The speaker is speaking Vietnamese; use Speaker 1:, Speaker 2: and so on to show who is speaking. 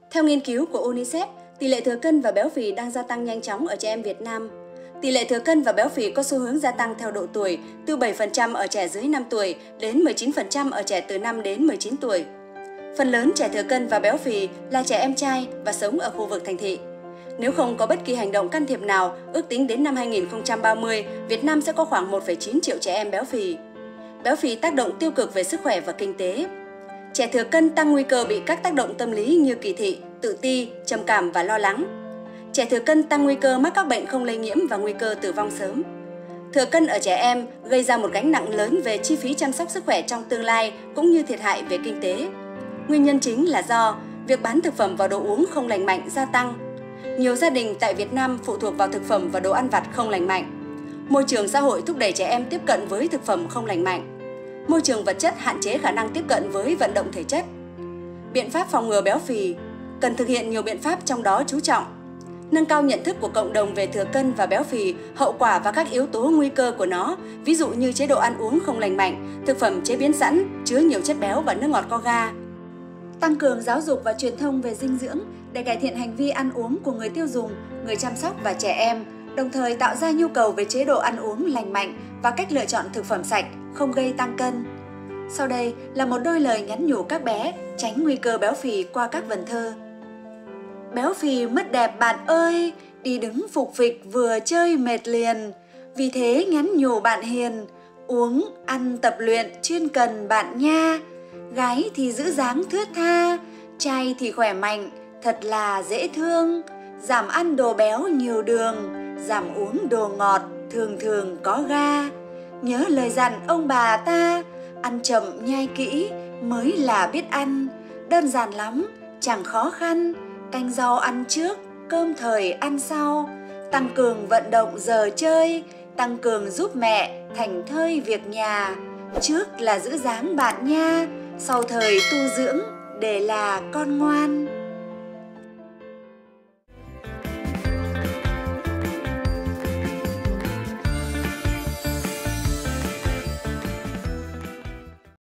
Speaker 1: Theo nghiên cứu của UNICEF, tỷ lệ thừa cân và béo phì đang gia tăng nhanh chóng ở trẻ em Việt Nam. Tỷ lệ thừa cân và béo phì có xu hướng gia tăng theo độ tuổi, từ 7% ở trẻ dưới 5 tuổi đến 19% ở trẻ từ 5 đến 19 tuổi. Phần lớn trẻ thừa cân và béo phì là trẻ em trai và sống ở khu vực thành thị. Nếu không có bất kỳ hành động can thiệp nào, ước tính đến năm 2030, Việt Nam sẽ có khoảng 1,9 triệu trẻ em béo phì. Béo phì tác động tiêu cực về sức khỏe và kinh tế. Trẻ thừa cân tăng nguy cơ bị các tác động tâm lý như kỳ thị, tự ti, trầm cảm và lo lắng. Trẻ thừa cân tăng nguy cơ mắc các bệnh không lây nhiễm và nguy cơ tử vong sớm. Thừa cân ở trẻ em gây ra một gánh nặng lớn về chi phí chăm sóc sức khỏe trong tương lai cũng như thiệt hại về kinh tế. Nguyên nhân chính là do việc bán thực phẩm và đồ uống không lành mạnh gia tăng. Nhiều gia đình tại Việt Nam phụ thuộc vào thực phẩm và đồ ăn vặt không lành mạnh. Môi trường xã hội thúc đẩy trẻ em tiếp cận với thực phẩm không lành mạnh. Môi trường vật chất hạn chế khả năng tiếp cận với vận động thể chất. Biện pháp phòng ngừa béo phì cần thực hiện nhiều biện pháp, trong đó chú trọng nâng cao nhận thức của cộng đồng về thừa cân và béo phì, hậu quả và các yếu tố nguy cơ của nó, ví dụ như chế độ ăn uống không lành mạnh, thực phẩm chế biến sẵn, chứa nhiều chất béo và nước ngọt có ga. Tăng cường giáo dục và truyền thông về dinh dưỡng để cải thiện hành vi ăn uống của người tiêu dùng, người chăm sóc và trẻ em, đồng thời tạo ra nhu cầu về chế độ ăn uống lành mạnh và cách lựa chọn thực phẩm sạch, không gây tăng cân. Sau đây là một đôi lời nhắn nhủ các bé tránh nguy cơ béo phì qua các vần thơ. Béo phì mất đẹp bạn ơi, đi đứng phục phịch vừa chơi mệt liền. Vì thế nhắn nhủ bạn hiền, uống, ăn tập luyện chuyên cần bạn nha. Gái thì giữ dáng thướt tha, trai thì khỏe mạnh, thật là dễ thương. Giảm ăn đồ béo nhiều đường, giảm uống đồ ngọt, thường thường có ga. Nhớ lời dặn ông bà ta, ăn chậm nhai kỹ mới là biết ăn. Đơn giản lắm, chẳng khó khăn, canh rau ăn trước, cơm thời ăn sau. Tăng cường vận động giờ chơi, tăng cường giúp mẹ thành thơi việc nhà. Trước là giữ dáng bạn nha, sau thời tu dưỡng để là con ngoan.